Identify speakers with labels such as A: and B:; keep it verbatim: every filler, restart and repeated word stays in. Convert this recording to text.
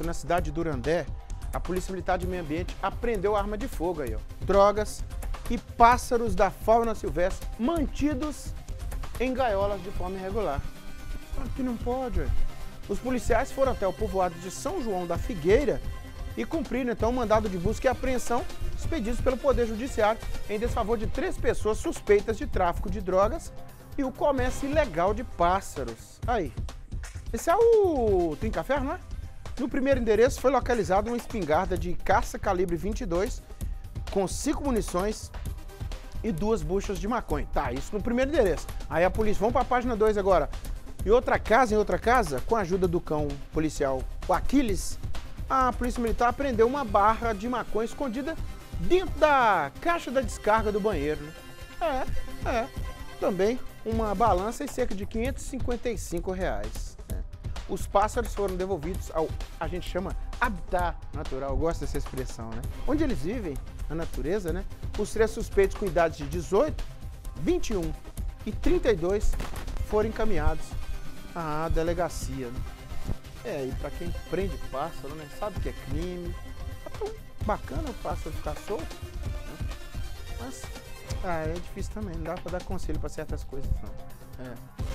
A: trânsito na cidade de Durandé, a Polícia Militar de Meio Ambiente apreendeu arma de fogo aí, ó. Drogas e pássaros da fauna silvestre mantidos em gaiolas de forma irregular. Aqui não pode, ué. Os policiais foram até o povoado de São João da Figueira e cumpriram então o mandado de busca e apreensão expedidos pelo Poder Judiciário em desfavor de três pessoas suspeitas de tráfico de drogas e o comércio ilegal de pássaros. Aí, esse é o Tem Café, não é? No primeiro endereço foi localizada uma espingarda de caça calibre vinte e dois com cinco munições e duas buchas de maconha. Tá, isso no primeiro endereço. Aí a polícia, vamos para a página dois agora. Em outra casa, em outra casa, com a ajuda do cão policial, o Aquiles, a Polícia Militar apreendeu uma barra de maconha escondida dentro da caixa da descarga do banheiro. Né? É, é. Também uma balança e cerca de quinhentos e cinquenta e cinco reais. Né? Os pássaros foram devolvidos ao, a gente chama, habitat natural. Eu gosto dessa expressão, né? Onde eles vivem, na natureza, né? Os três suspeitos com idades de dezoito, vinte e um e trinta e dois foram encaminhados à delegacia. Né? É, e pra quem prende pássaro, né? Sabe que é crime. É tão bacana o pássaro ficar solto. Né? Mas, ah, é difícil também. Não dá pra dar conselho pra certas coisas, não. É.